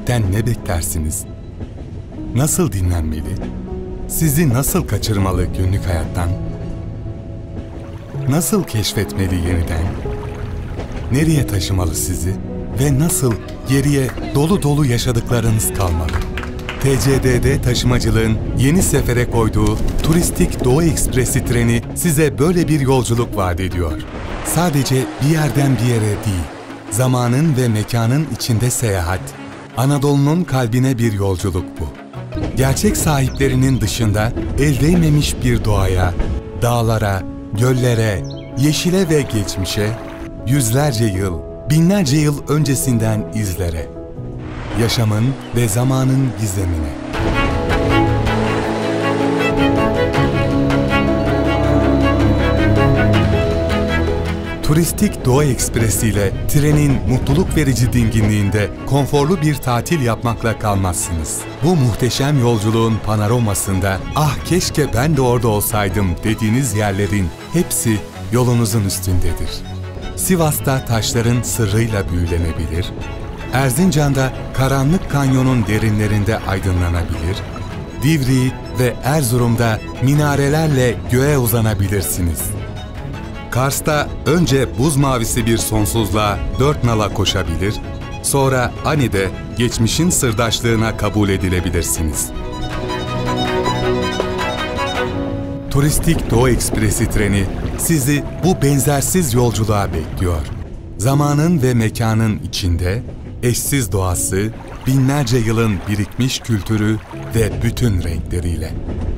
dinlemekten ne beklersiniz? Nasıl dinlenmeli? Sizi nasıl kaçırmalı günlük hayattan? Nasıl keşfetmeli yeniden? Nereye taşımalı sizi? Ve nasıl geriye dolu dolu yaşadıklarınız kalmalı? TCDD Taşımacılığın yeni sefere koyduğu Turistik Doğu Ekspresi treni size böyle bir yolculuk vaat ediyor. Sadece bir yerden bir yere değil, zamanın ve mekanın içinde seyahat, Anadolu'nun kalbine bir yolculuk bu. Gerçek sahiplerinin dışında el değmemiş bir doğaya, dağlara, göllere, yeşile ve geçmişe, yüzlerce yıl, binlerce yıl öncesinden izlere, yaşamın ve zamanın gizemine. Turistik Doğu Ekspresi ile trenin mutluluk verici dinginliğinde konforlu bir tatil yapmakla kalmazsınız. Bu muhteşem yolculuğun panoramasında "Ah keşke ben de orada olsaydım" dediğiniz yerlerin hepsi yolunuzun üstündedir. Sivas'ta taşların sırrıyla büyülenebilir, Erzincan'da karanlık kanyonun derinlerinde aydınlanabilir, Divriği ve Erzurum'da minarelerle göğe uzanabilirsiniz. Kars'ta önce buz mavisi bir sonsuzluğa dört nala koşabilir, sonra Ani'de geçmişin sırdaşlığına kabul edilebilirsiniz. Turistik Doğu Ekspresi treni sizi bu benzersiz yolculuğa bekliyor. Zamanın ve mekanın içinde, eşsiz doğası, binlerce yılın birikmiş kültürü ve bütün renkleriyle.